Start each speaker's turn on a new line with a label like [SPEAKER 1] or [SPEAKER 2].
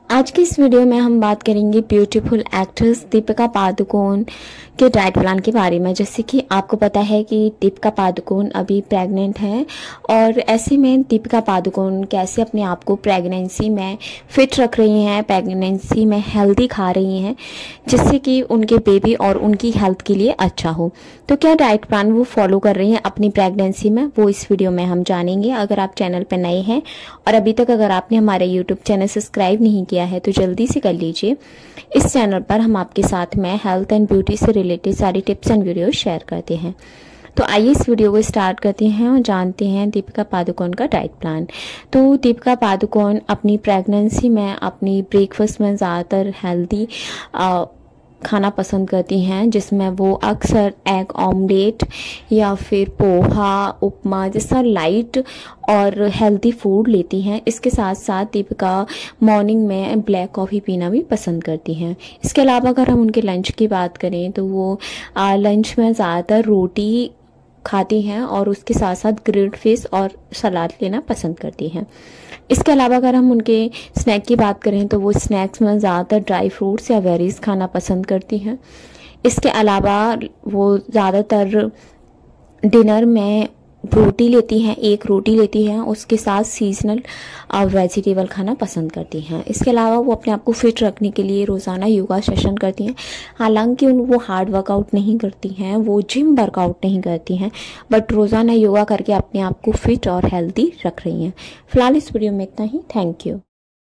[SPEAKER 1] आज की इस वीडियो में हम बात करेंगे ब्यूटीफुल एक्ट्रेस दीपिका पादुकोण के डाइट प्लान के बारे में। जैसे कि आपको पता है कि दीपिका पादुकोण अभी प्रेग्नेंट हैं और ऐसे में दीपिका पादुकोण कैसे अपने आप को प्रेगनेंसी में फिट रख रही हैं, प्रेगनेंसी में हेल्दी खा रही हैं जिससे कि उनके बेबी और उनकी हेल्थ के लिए अच्छा हो। तो क्या डाइट प्लान वो फॉलो कर रही हैं अपनी प्रेगनेंसी में, वो इस वीडियो में हम जानेंगे। अगर आप चैनल पर नए हैं और अभी तक अगर आपने हमारे यूट्यूब चैनल सब्सक्राइब नहीं किया है तो जल्दी से कर लीजिए। इस चैनल पर हम आपके साथ में हेल्थ एंड ब्यूटी से रिलेटेड सारी टिप्स एंड वीडियो शेयर करते हैं। तो आइए इस वीडियो को स्टार्ट करते हैं और जानते हैं दीपिका पादुकोण का डाइट प्लान। तो दीपिका पादुकोण अपनी प्रेगनेंसी में अपनी ब्रेकफास्ट में ज़्यादातर हेल्दी खाना पसंद करती हैं, जिसमें वो अक्सर एग ऑमलेट या फिर पोहा, उपमा जैसा लाइट और हेल्दी फूड लेती हैं। इसके साथ साथ दीपिका मॉर्निंग में ब्लैक कॉफ़ी पीना भी पसंद करती हैं। इसके अलावा अगर हम उनके लंच की बात करें तो वो लंच में ज़्यादातर रोटी खाती हैं और उसके साथ साथ ग्रिल्ड फिश और सलाद लेना पसंद करती हैं। इसके अलावा अगर हम उनके स्नैक की बात करें तो वो स्नैक्स में ज़्यादातर ड्राई फ्रूट्स या बेरीज खाना पसंद करती हैं। इसके अलावा वो ज़्यादातर डिनर में रोटी लेती हैं, एक रोटी लेती हैं, उसके साथ सीजनल वेजिटेबल खाना पसंद करती हैं। इसके अलावा वो अपने आप को फिट रखने के लिए रोज़ाना योगा सेशन करती हैं। हालांकि वो हार्ड वर्कआउट नहीं करती हैं, वो जिम वर्कआउट नहीं करती हैं, बट रोज़ाना योगा करके अपने आप को फिट और हेल्दी रख रही हैं। फिलहाल इस वीडियो में इतना ही। Thank you.